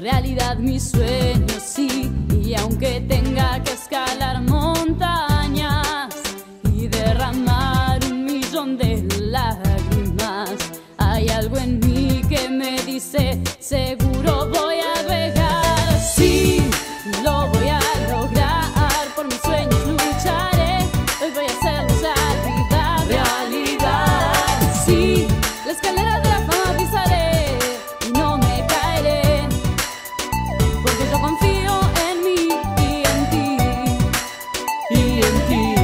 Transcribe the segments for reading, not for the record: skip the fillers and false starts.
realidad mis sueños, sí. Y aunque tenga que escalar montañas y derramar 1.000.000 de lágrimas, hay algo en mí que me dice, seguro voy a llegar. Sí, lo voy a lograr, por mis sueños lucharé, hoy voy a hacerlos realidad, realidad. Sí, la escalera de la fama pisaré y no me caeré, porque yo confío en mí y en ti, y en ti.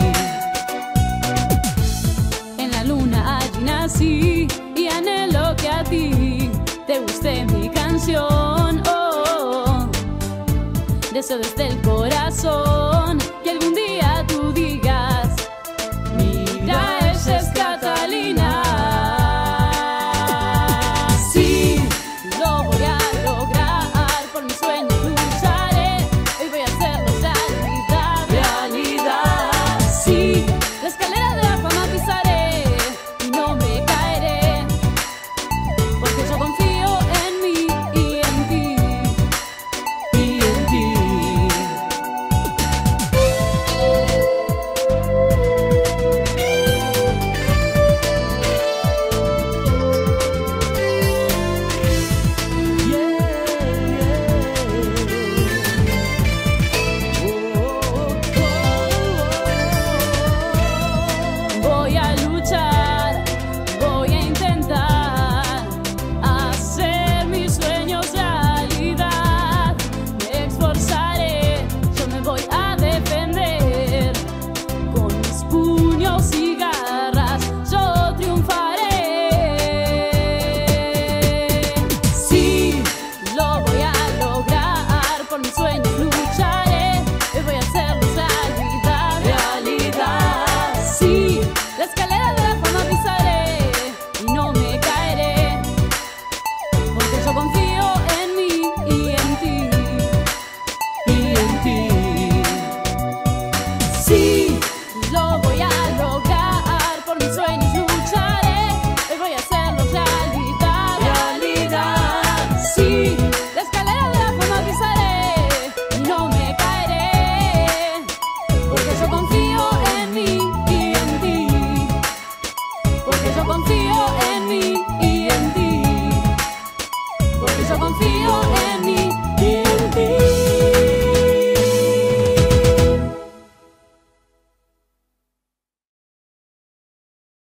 En la luna allí nací y anhelo que a ti te guste mi canción. Oh, deseo desde el corazón que algún día tú digas, mira, ella es Catalina. Sí, lo voy a lograr, por mis sueños lucharé, hoy voy a hacerlo realidad, realidad. Sí, la escalera de la fama pisaré y no me caeré, porque yo confío en mí y en ti, y en ti. Voy a luchar, voy a intentar hacer mis sueños realidad. Me esforzaré, yo me voy a defender con mis puños y garras, yo triunfaré. Sí, lo voy a lograr, por mis sueños lucharé, hoy voy a hacerlo realidad, realidad. Sí, la escalera de la fama pisaré y no me caeré, porque yo confío en mí y en ti, y en ti. Sí, lo voy a lograr, por mis sueños lucharé, hoy voy a hacerlo realidad, realidad. Sí.